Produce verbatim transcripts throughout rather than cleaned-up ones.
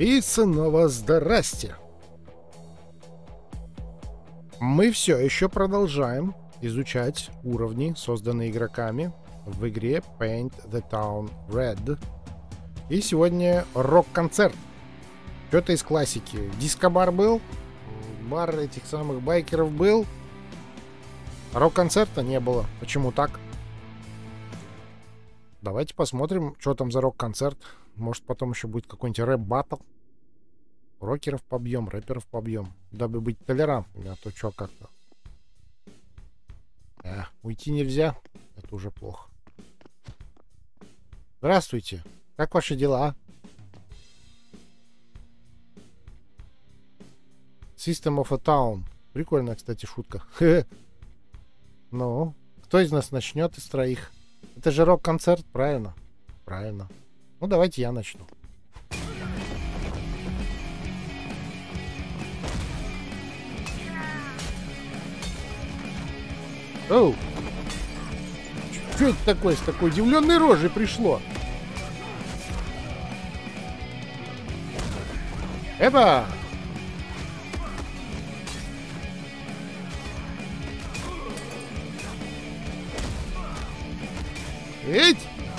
И снова здрасте. Мы все еще продолжаем изучать уровни, созданные игроками в игре Paint the Town Red. И сегодня рок-концерт. Что-то из классики. Диско-бар был, бар этих самых байкеров был, рок-концерта не было. Почему так? Давайте посмотрим, что там за рок-концерт. Может, потом еще будет какой-нибудь рэп-баттл. Рокеров побьем, рэперов побьем. Дабы быть толерантными, а то что как-то. Э, уйти нельзя. Это уже плохо. Здравствуйте. Как ваши дела? System of a Town. Прикольная, кстати, шутка. Ну, кто из нас начнет из троих? Это же рок-концерт, правильно? Правильно. Ну, давайте я начну. Оу! Что это такое с такой удивленной рожей пришло? Эба! Эть!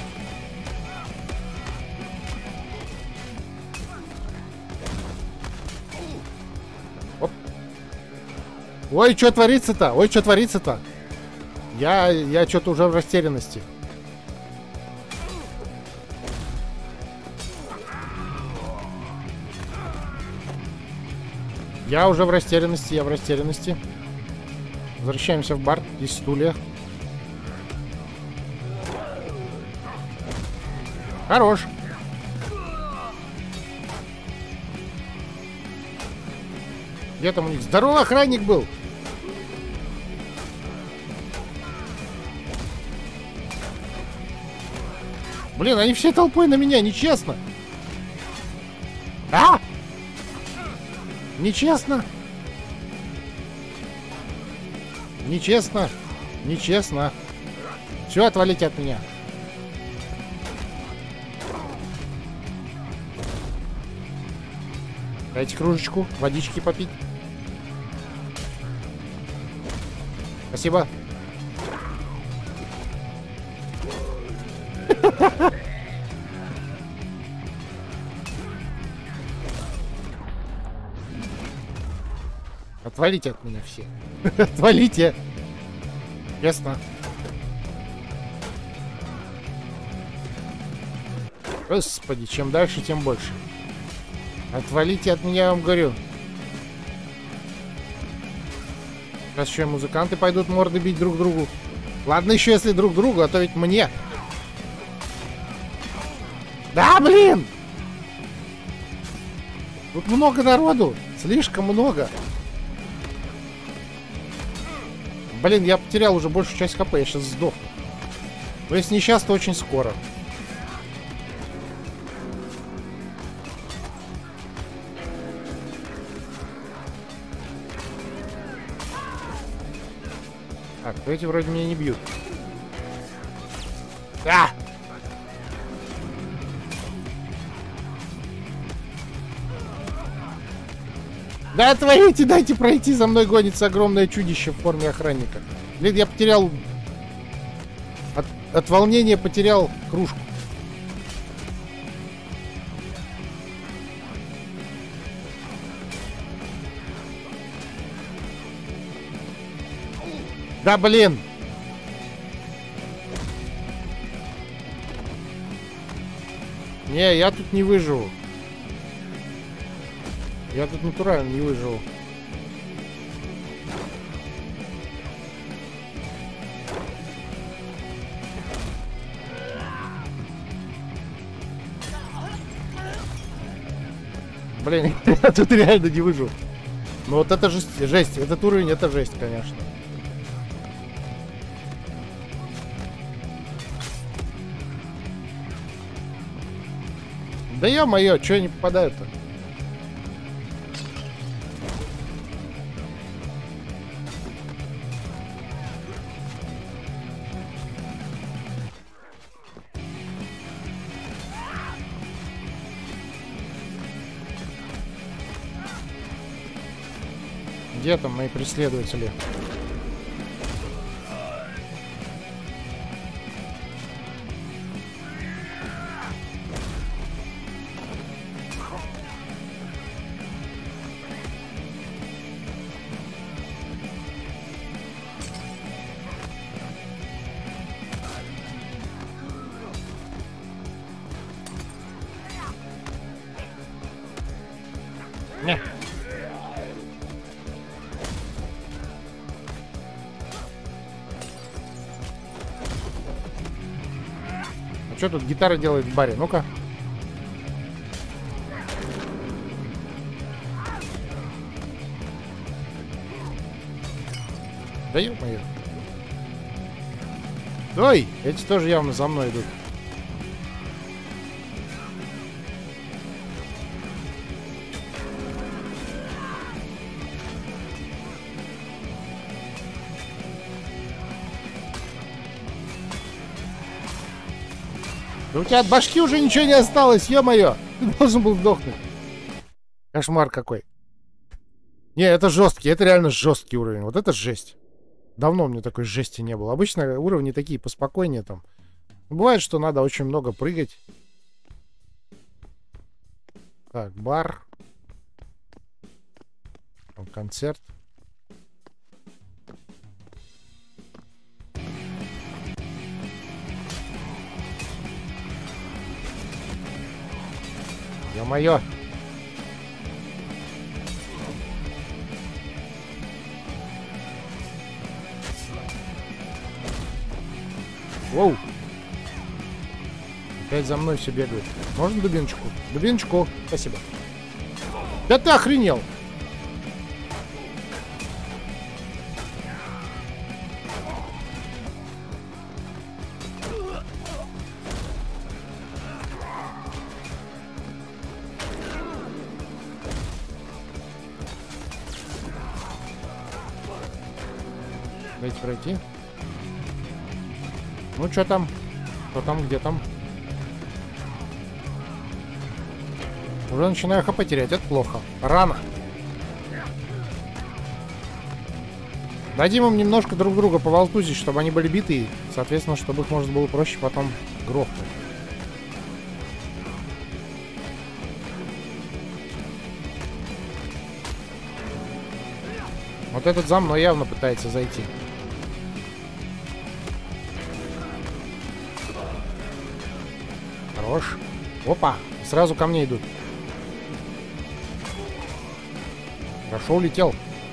Оп. Ой, что творится-то? Ой, что творится-то? Я, я что-то уже в растерянности. Я уже в растерянности, я в растерянности. Возвращаемся в бар. Здесь стулья. Хорош. Где там у них здоровый охранник был? Блин, они все толпой на меня, нечестно. А! Нечестно. Нечестно. Нечестно. Все, отвалите от меня. Дайте кружечку, водички попить. Спасибо. Отвалите от меня все. Отвалите. Ясно. Господи, чем дальше, тем больше. Отвалите от меня, я вам говорю. Сейчас еще музыканты пойдут морды бить друг другу. Ладно еще, если друг другу, а то ведь мне. Да, блин! Тут много народу. Слишком много. Блин, я потерял уже большую часть хп, я сейчас сдохну. Но если не сейчас, то очень скоро. Так, эти вроде меня не бьют. А! Да отвалите, дайте пройти, за мной гонится огромное чудище в форме охранника. Блин, я потерял... От, от волнения потерял кружку. Да блин! Не, я тут не выживу. Я тут натурально не выживу. Блин, я тут реально не выживу. Ну вот это жесть, жесть. Этот уровень, это жесть, конечно. Да ё-моё, чё я не попадаю-то? Где там мои преследователи? Не. А что тут гитара делает в баре? Ну-ка. Да ё-моё. Ой, эти тоже явно за мной идут. Да у тебя от башки уже ничего не осталось, ё-моё! Ты должен был сдохнуть. Кошмар какой. Не, это жесткий, это реально жесткий уровень. Вот это жесть. Давно у меня такой жести не было. Обычно уровни такие поспокойнее там. Бывает, что надо очень много прыгать. Так, бар. Там концерт. Ё-моё! Воу! Опять за мной все бегают. Можно дубиночку? Дубиночку. Спасибо. Да ты охренел! Дайте пройти. Ну, что там? Что там? Где там? Уже начинаю хп терять. Это плохо. Рано. Дадим им немножко друг друга поволтузить, чтобы они были битые. Соответственно, чтобы их можно было проще потом грохнуть. Вот этот за мной явно пытается зайти. Хорош. Опа, сразу ко мне идут. Хорошо улетел.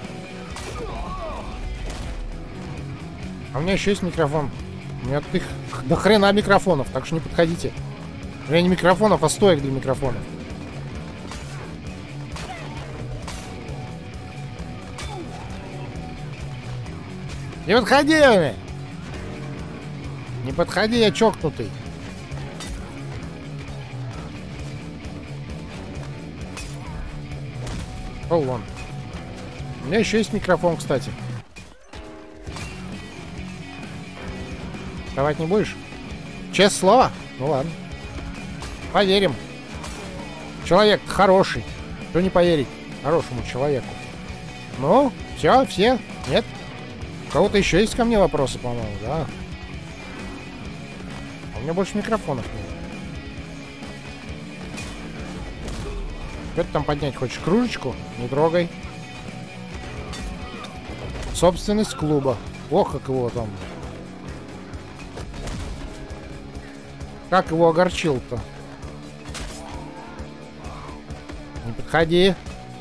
А у меня еще есть микрофон. У меня тут их до хрена микрофонов, так что не подходите. У меня не микрофонов, а стоек для микрофонов. Не подходи, мне! Не подходи, я чокнутый. О, вон. У меня еще есть микрофон, кстати. Вставать не будешь? Честное слово? Ну ладно. Поверим. Человек хороший. Что не поверить хорошему человеку? Ну, все, все? Нет? У кого-то еще есть ко мне вопросы, по-моему, да? А у меня больше микрофонов нет. Что ты там поднять хочешь? Кружечку? Не трогай. Собственность клуба. Ох, как его там. Как его огорчил-то. Не подходи.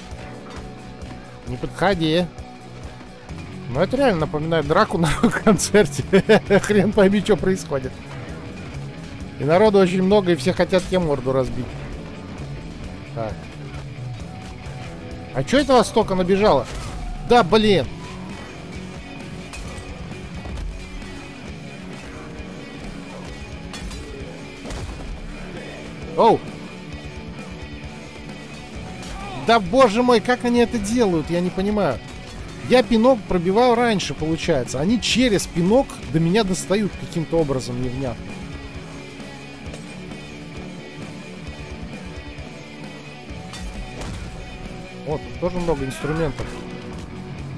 Не подходи. Ну это реально напоминает драку на концерте. Хрен пойми, что происходит. И народу очень много, и все хотят тебе морду разбить. Так. А что это вас столько набежало? Да, блин. Оу. Да боже мой, как они это делают, я не понимаю. Я пинок пробиваю раньше, получается. Они через пинок до меня достают каким-то образом невнятно. Вот, тут тоже много инструментов.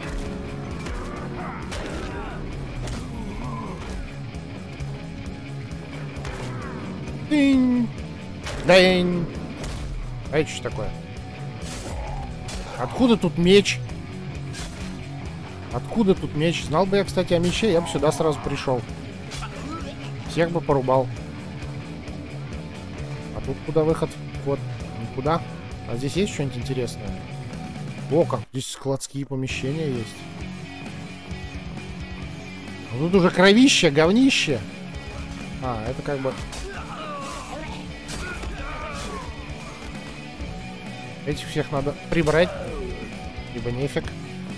Дынь. Дынь. А это что такое? Откуда тут меч? Откуда тут меч? Знал бы я, кстати, о мече, я бы сюда сразу пришел. Всех бы порубал. А тут куда выход? Вот, никуда. А здесь есть что-нибудь интересное? О, как здесь складские помещения есть. А тут уже кровище, говнище. А, это как бы... Этих всех надо прибрать. Либо нефиг.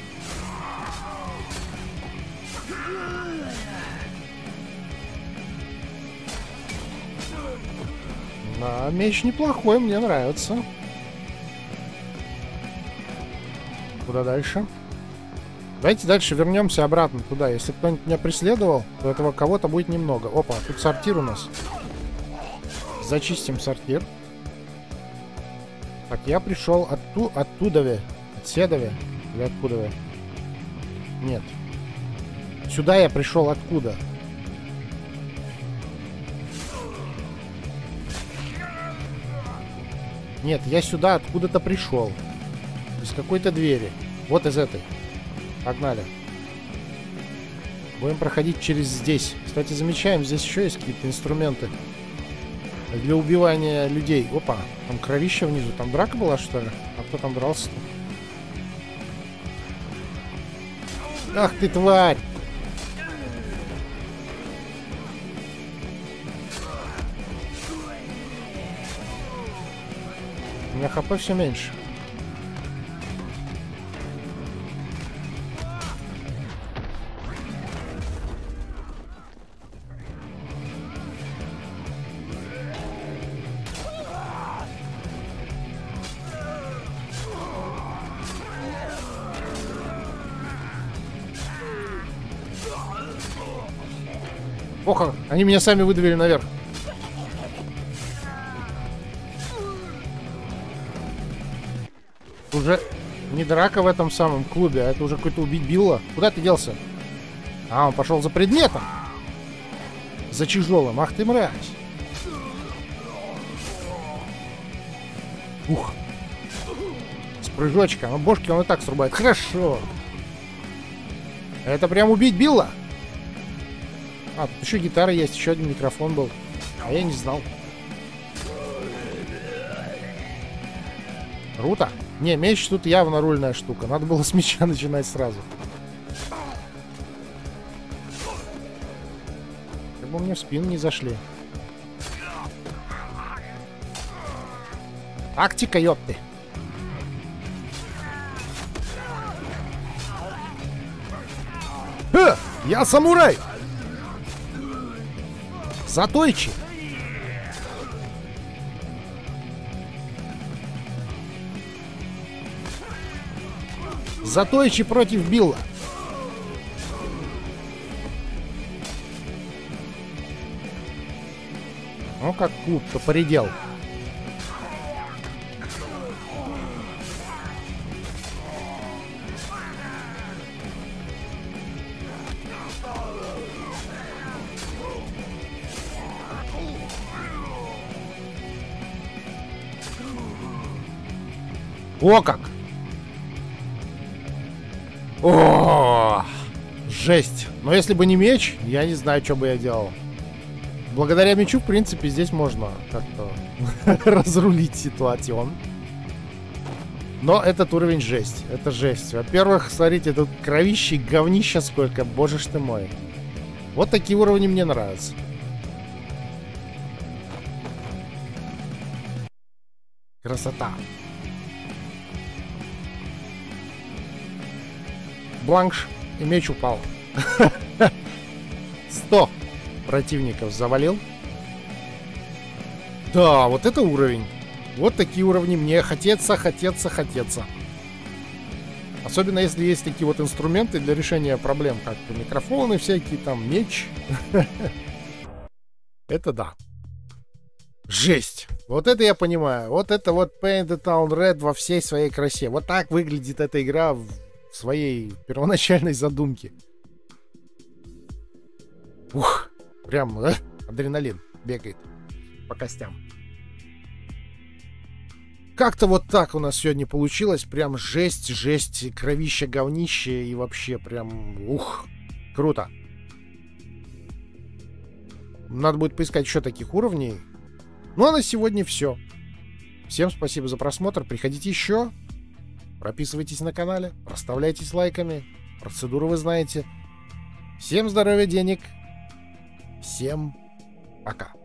Да, меч неплохой, мне нравится. Куда дальше? Давайте дальше вернемся обратно туда. Если кто-нибудь меня преследовал, то этого кого-то будет немного. Опа, тут сортир у нас. Зачистим сортир. Так, я пришел отту, оттуда, отседове. Или откуда? Нет. Сюда я пришел откуда? Нет, я сюда откуда-то пришел. Из какой-то двери. Вот из этой. Погнали. Будем проходить через здесь. Кстати, замечаем, здесь еще есть какие-то инструменты для убивания людей. Опа, там кровище внизу. Там драка была, что ли? А кто там дрался-то? Ах ты, тварь! У меня хп все меньше. Ох, они меня сами выдавили наверх. Уже не драка в этом самом клубе, а это уже какой-то убить Билла. Куда ты делся? А, он пошел за предметом. За тяжелым. Ах ты, мразь. Ух. С прыжочка. Ну, бошки он и так срубает. Хорошо. Это прям убить Билла? А, тут еще гитара есть, еще один микрофон был. А я не знал. Круто. Не, меч тут явно рульная штука. Надо было с меча начинать сразу. Как бы мне в спину не зашли. Тактика, ёпты. Ха! Я самурай! Затойчи! Затойчи против Билла. Ну, как клуб-то поредел. О, как! О, жесть! Но если бы не меч, я не знаю, что бы я делал. Благодаря мечу, в принципе, здесь можно как-то разрулить ситуацию. Но этот уровень жесть. Это жесть. Во-первых, смотрите, тут кровище, говнища сколько. Боже ж ты мой. Вот такие уровни мне нравятся. Красота. Бланш, и меч упал. сто противников завалил. Да, вот это уровень. Вот такие уровни мне хотеться, хотеться, хотеться. Особенно если есть такие вот инструменты для решения проблем, как микрофоны всякие, там, меч. Это да. Жесть. Вот это я понимаю. Вот это вот Paint the Town Red во всей своей красе. Вот так выглядит эта игра в своей первоначальной задумке. Ух, прям э, адреналин бегает. по костям. Как-то вот так у нас сегодня получилось. Прям жесть, жесть, кровище, говнище и вообще прям ух, круто. Надо будет поискать еще таких уровней. Ну а на сегодня все. Всем спасибо за просмотр. Приходите еще. Прописывайтесь на канале. Проставляйтесь лайками. Процедуру вы знаете. Всем здоровья, денег. Всем пока.